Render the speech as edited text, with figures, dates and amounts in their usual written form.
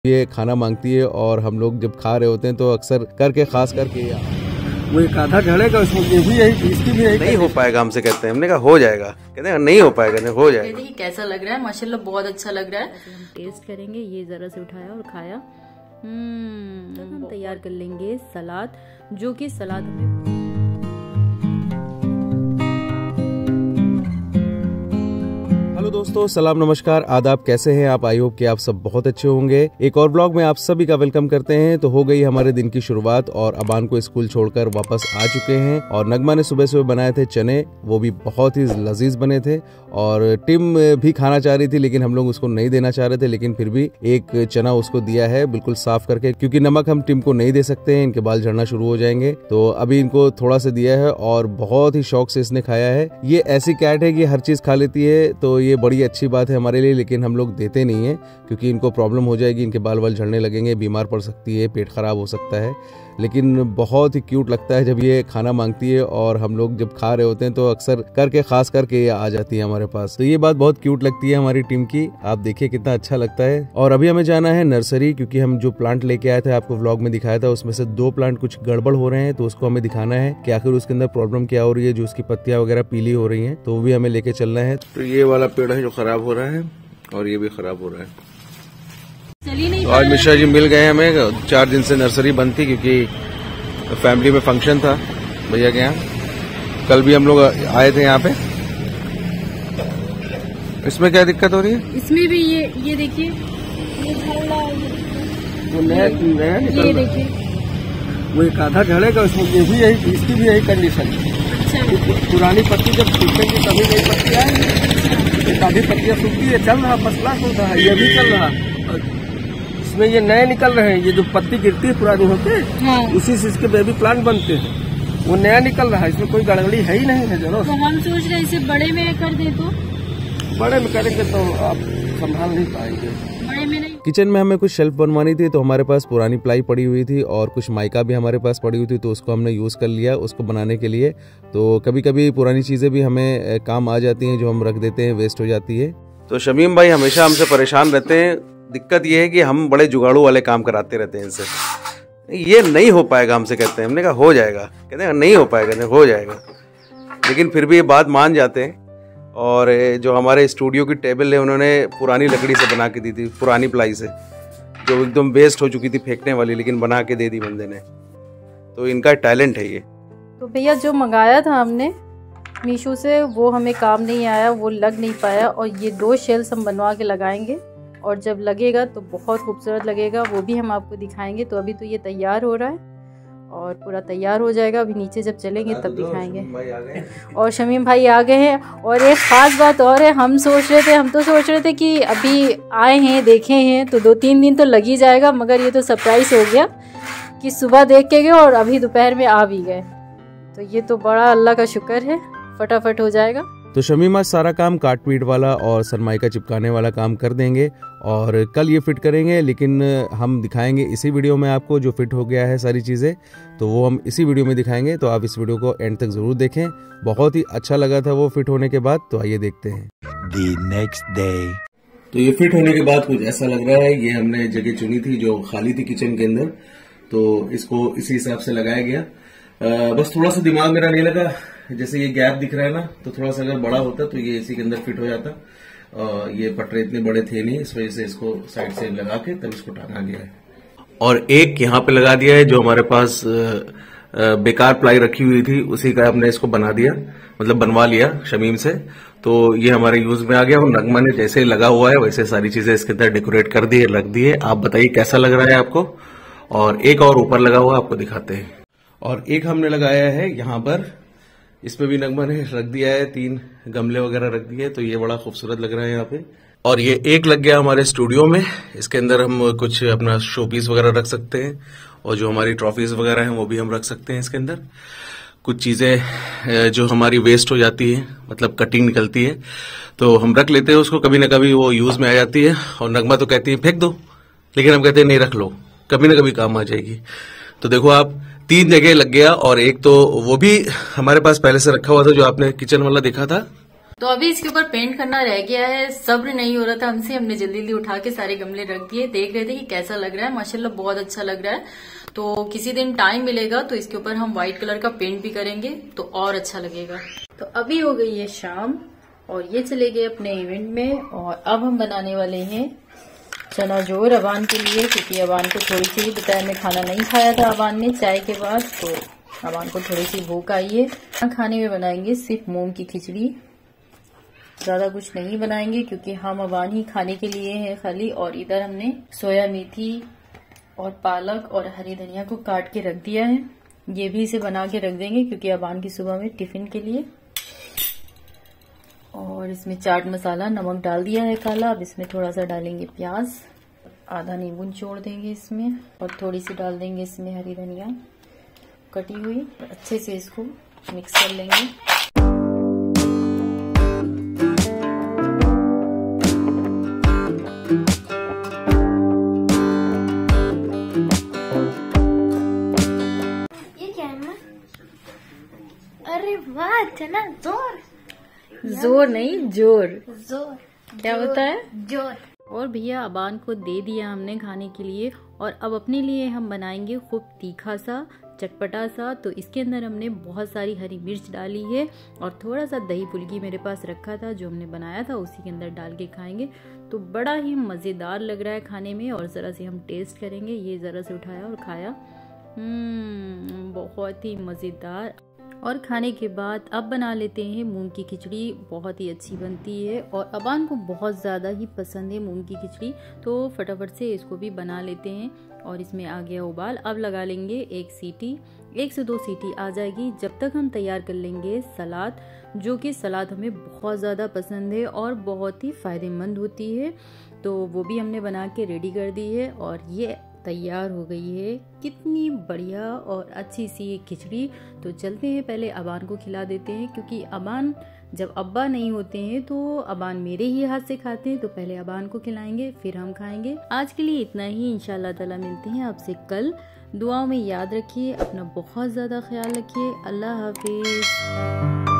ये खाना मांगती है और हम लोग जब खा रहे होते हैं तो अक्सर करके खास करके वो एक आधा झड़ेगा उसमें ये भी यही इसकी भी यही नहीं हो पाएगा हमसे कहते हैं। हमने कहा हो जाएगा, कहते हैं नहीं हो पाएगा, नहीं हो जाएगा। देखिए कैसा लग रहा है, माशाल्लाह बहुत अच्छा लग रहा है। हम टेस्ट करेंगे। ये ज़रा से उठाया और खाया। हम तैयार कर लेंगे सलाद, जो कि सलाद हमें हेलो दोस्तों, सलाम नमस्कार आदाब, कैसे हैं आप? आई होप कि आप सब बहुत अच्छे होंगे। एक और ब्लॉग में आप सभी का वेलकम करते हैं। तो हो गई हमारे दिन की शुरुआत और अबान को स्कूल छोड़कर वापस आ चुके हैं। और नगमा ने सुबह सुबह बनाए थे चने, वो भी बहुत ही लजीज बने थे। और टिम भी खाना चाह रही थी लेकिन हम लोग उसको नहीं देना चाह रहे थे, लेकिन फिर भी एक चना उसको दिया है बिल्कुल साफ करके, क्योंकि नमक हम टिम को नहीं दे सकते हैं, इनके बाल झड़ना शुरू हो जाएंगे। तो अभी इनको थोड़ा सा दिया है और बहुत ही शौक से इसने खाया है। ये ऐसी कैट है कि हर चीज खा लेती है, तो ये बड़ी अच्छी बात है हमारे लिए, लेकिन हम लोग देते नहीं है क्योंकि इनको प्रॉब्लम हो जाएगी, इनके बाल बाल झड़ने लगेंगे, बीमार पड़ सकती है, पेट खराब हो सकता है। लेकिन बहुत ही क्यूट लगता है जब ये खाना मांगती है और हम लोग जब खा रहे होते हैं तो अक्सर करके खास करके ये आ जाती है हमारे पास। तो ये बात बहुत क्यूट लगती है हमारी टीम की। आप देखिए कितना अच्छा लगता है। और अभी हमें जाना है नर्सरी, क्योंकि हम जो प्लांट लेके आए थे, आपको व्लॉग में दिखाया था, उसमें से 2 प्लांट कुछ गड़बड़ हो रहे हैं, तो उसको हमें दिखाना है कि आखिर उसके अंदर प्रॉब्लम क्या हो रही है, जो उसकी पत्तियां वगैरह पीली हो रही है, तो वो भी हमें लेके चलना है। तो ये वाला पेड़ है जो खराब हो रहा है और ये भी खराब हो रहा है। और मिश्रा जी मिल गए हमें। 4 दिन से नर्सरी बंद थी क्योंकि फैमिली में फंक्शन था भैया के यहाँ। कल भी हम लोग आए थे यहाँ पे। इसमें क्या दिक्कत हो रही है? इसमें भी ये देखिए, ये वो नया ये देखिए, वो एक आधा झड़ेगा उसमें ये भी यही इसकी भी यही कंडीशन है। पुरानी पत्ती जब सूखेगी तभी नई पत्ती आएगी। एक आधी पत्तियां सूखती है, चल रहा फसला होता है, ये भी चल रहा। इसमें ये नए निकल रहे हैं, ये जो पत्ती गिरती है पुरानी होते हाँ। उसी से इसके बेबी प्लांट बनते हैं। वो नया निकल रहा है, इसमें कोई गड़बड़ी है ही नहीं है। जरूर तो हम सोच रहे इसे बड़े में कर दे, तो बड़े में करेंगे तो आप संभाल नहीं पाएंगे। बड़े में नहीं। किचन में हमें कुछ शेल्फ बनवानी थी, तो हमारे पास पुरानी प्लाई पड़ी हुई थी और कुछ माइका भी हमारे पास पड़ी हुई थी, तो उसको हमने यूज कर लिया उसको बनाने के लिए। तो कभी कभी पुरानी चीजें भी हमें काम आ जाती हैं, जो हम रख देते हैं वेस्ट हो जाती है। तो शमीम भाई हमेशा हमसे परेशान रहते हैं। दिक्कत ये है कि हम बड़े जुगाड़ू वाले काम कराते रहते हैं इनसे। ये नहीं हो पाएगा हमसे कहते हैं। हमने कहा हो जाएगा, कहते हैं नहीं हो पाएगा, नहीं हो जाएगा। लेकिन फिर भी ये बात मान जाते हैं। और जो हमारे स्टूडियो की टेबल है उन्होंने पुरानी लकड़ी से बना के दी थी, पुरानी प्लाई से, जो एकदम वेस्ट हो चुकी थी फेंकने वाली, लेकिन बना के दे दी बंदे ने। तो इनका टैलेंट है ये। तो भैया जो मंगाया था हमने मीशो से, वो हमें काम नहीं आया, वो लग नहीं पाया। और ये 2 शेल्स हम बनवा के लगाएंगे और जब लगेगा तो बहुत खूबसूरत लगेगा, वो भी हम आपको दिखाएंगे। तो अभी तो ये तैयार हो रहा है और पूरा तैयार हो जाएगा, अभी नीचे जब चलेंगे तब दिखाएंगे। और शमीम भाई आ गए हैं। और एक ख़ास बात और है, हम तो सोच रहे थे कि अभी आए हैं, देखे हैं तो 2-3 दिन तो लग ही जाएगा, मगर ये तो सरप्राइज़ हो गया कि सुबह देख के गए और अभी दोपहर में आ भी गए। तो ये तो बड़ा अल्लाह का शुक्र है, फटाफट हो जाएगा। तो शमीम आज सारा काम काट पीट वाला और सनमाइका चिपकाने वाला काम कर देंगे और कल ये फिट करेंगे, लेकिन हम दिखाएंगे इसी वीडियो में आपको जो फिट हो गया है सारी चीज़ें, तो वो हम इसी वीडियो में दिखाएंगे। तो आप इस वीडियो को एंड तक ज़रूर देखें, बहुत ही अच्छा लगा था वो फिट होने के बाद। तो आइए देखते हैं। The next day. तो ये फिट होने के बाद कुछ ऐसा लग रहा है। ये हमने जगह चुनी थी जो खाली थी किचन के अंदर, तो इसको इसी हिसाब से लगाया गया। बस थोड़ा सा दिमाग मेरा नहीं लगा, जैसे ये गैप दिख रहा है ना, तो थोड़ा सा अगर बड़ा होता तो ये इसी के अंदर फिट हो जाता। ये पटरे इतने बड़े थे नहीं, इस वजह से इसको साइड से लगा के तब इसको टांगा गया है। और एक यहाँ पे लगा दिया है, जो हमारे पास बेकार प्लाई रखी हुई थी उसी का हमने इसको बना दिया, मतलब बनवा लिया शमीम से। तो ये हमारे यूज में आ गया और नगमा ने जैसे लगा हुआ है वैसे सारी चीजें इसके अंदर डेकोरेट कर दी है, रख दी है। आप बताइए कैसा लग रहा है आपको। और एक और ऊपर लगा हुआ आपको दिखाते हैं। और एक हमने लगाया है यहाँ पर, इसमें भी नगमा ने रख दिया है, 3 गमले वगैरह रख दिए, तो ये बड़ा खूबसूरत लग रहा है यहाँ पे। और ये एक लग गया हमारे स्टूडियो में, इसके अंदर हम कुछ अपना शो पीस वगैरह रख सकते हैं और जो हमारी ट्रॉफीज वगैरह हैं वो भी हम रख सकते हैं इसके अंदर। कुछ चीजें जो हमारी वेस्ट हो जाती है, मतलब कटिंग निकलती है, तो हम रख लेते हैं उसको, कभी ना कभी वो यूज में आ जाती है। और नगमा तो कहती है फेंक दो, लेकिन हम कहते हैं नहीं रख लो, कभी ना कभी काम आ जाएगी। तो देखो आप, 3 जगह लग गया। और एक तो वो भी हमारे पास पहले से रखा हुआ था, जो आपने किचन वाला देखा था, तो अभी इसके ऊपर पेंट करना रह गया है, सब्र नहीं हो रहा था हमसे, हमने जल्दी जल्दी उठा के सारे गमले रख दिए। देख रहे थे कि कैसा लग रहा है, माशाल्लाह बहुत अच्छा लग रहा है। तो किसी दिन टाइम मिलेगा तो इसके ऊपर हम व्हाइट कलर का पेंट भी करेंगे तो और अच्छा लगेगा। तो अभी हो गई है शाम और ये चले गए अपने इवेंट में, और अब हम बनाने वाले हैं चना जोर अबान के लिए, क्योंकि अबान को थोड़ी सी दोपहर में खाना नहीं खाया था अबान ने चाय के बाद, तो अबान को थोड़ी सी भूख आई है। खाने में बनाएंगे सिर्फ मूंग की खिचड़ी, ज्यादा कुछ नहीं बनाएंगे क्योंकि हम अबान ही खाने के लिए हैं खाली। और इधर हमने सोया मेथी और पालक और हरी धनिया को काट के रख दिया है, ये भी इसे बना के रख देंगे क्योंकि अबान की सुबह में टिफिन के लिए। और इसमें चाट मसाला नमक डाल दिया है काला, अब इसमें थोड़ा सा डालेंगे प्याज, आधा नींबू निचोड़ देंगे इसमें, और थोड़ी सी डाल देंगे इसमें हरी धनिया कटी हुई। अच्छे से इसको मिक्स कर लेंगे। ये क्या है? अरे वाह, चना जोर। जोर नहीं जोर। जोर क्या होता है? जोर। और भैया अबान को दे दिया हमने खाने के लिए, और अब अपने लिए हम बनाएंगे खूब तीखा सा चटपटा सा। तो इसके अंदर हमने बहुत सारी हरी मिर्च डाली है और थोड़ा सा दही फुल्की मेरे पास रखा था जो हमने बनाया था, उसी के अंदर डाल के खाएंगे। तो बड़ा ही मज़ेदार लग रहा है खाने में। और ज़रा से हम टेस्ट करेंगे। ये ज़रा से उठाया और खाया, बहुत ही मज़ेदार। और खाने के बाद अब बना लेते हैं मूंग की खिचड़ी, बहुत ही अच्छी बनती है और अबान को बहुत ज़्यादा ही पसंद है मूंग की खिचड़ी। तो फटाफट से इसको भी बना लेते हैं। और इसमें आ गया उबाल, अब लगा लेंगे 1 सीटी, 1 से 2 सीटी आ जाएगी। जब तक हम तैयार कर लेंगे सलाद, जो कि सलाद हमें बहुत ज़्यादा पसंद है और बहुत ही फ़ायदेमंद होती है, तो वो भी हमने बना के रेडी कर दी है। और ये तैयार हो गई है, कितनी बढ़िया और अच्छी सी खिचड़ी। तो चलते हैं पहले अबान को खिला देते हैं, क्योंकि अबान जब अब्बा नहीं होते हैं तो अबान मेरे ही हाथ से खाते हैं। तो पहले अबान को खिलाएंगे फिर हम खाएंगे। आज के लिए इतना ही, इंशाल्लाह ताला मिलते हैं आपसे कल। दुआओं में याद रखिए, अपना बहुत ज़्यादा ख्याल रखिए। अल्लाह हाफिज।